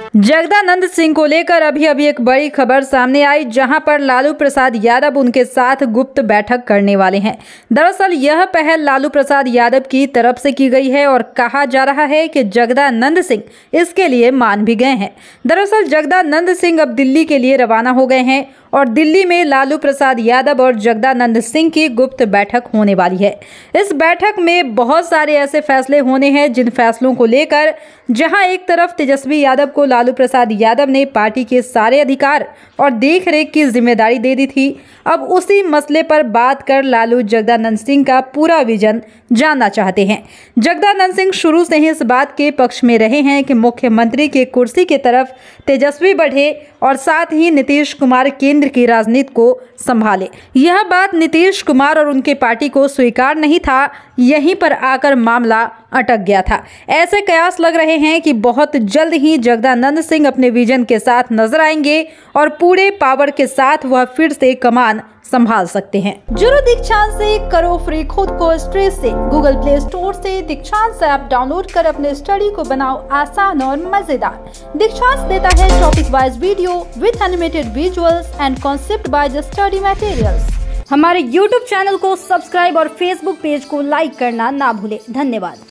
जगदानंद सिंह को लेकर अभी एक बड़ी खबर सामने आई, जहां पर लालू प्रसाद यादव उनके साथ गुप्त बैठक करने वाले हैं। दरअसल यह पहल लालू प्रसाद यादव की तरफ से की गई है और कहा जा रहा है कि जगदानंद सिंह इसके लिए मान भी गए हैं। दरअसल जगदानंद सिंह अब दिल्ली के लिए रवाना हो गए हैं और दिल्ली में लालू प्रसाद यादव और जगदानंद सिंह की गुप्त बैठक होने वाली है। इस बैठक में बहुत सारे ऐसे फैसले होने हैं जिन फैसलों को लेकर जहां एक तरफ तेजस्वी यादव को लालू प्रसाद यादव ने पार्टी के सारे अधिकार और देखरेख की जिम्मेदारी दे दी थी, अब उसी मसले पर बात कर लालू जगदानंद सिंह का पूरा विजन जानना चाहते हैं। जगदानंद सिंह शुरू से ही इस बात के पक्ष में रहे हैं कि मुख्यमंत्री की कुर्सी की तरफ तेजस्वी बढ़े और साथ ही नीतीश कुमार केंद्र की राजनीति को संभाले। यह बात नीतीश कुमार और उनके पार्टी को स्वीकार नहीं था, यहीं पर आकर मामला अटक गया था। ऐसे कयास लग रहे हैं कि बहुत जल्द ही जगदानंद सिंह अपने विजन के साथ नजर आएंगे और पूरे पावर के साथ वह फिर से कमान संभाल सकते हैं। जुड़ो दीक्षांत से, करो फ्री खुद को स्ट्रेस से। गूगल प्ले स्टोर से दीक्षांत ऐप डाउनलोड कर अपने स्टडी को बनाओ आसान और मजेदार। दीक्षांत देता है topic wise video with animated visuals and concept by the study materials. हमारे YouTube चैनल को सब्सक्राइब और Facebook पेज को लाइक करना ना भूले। धन्यवाद।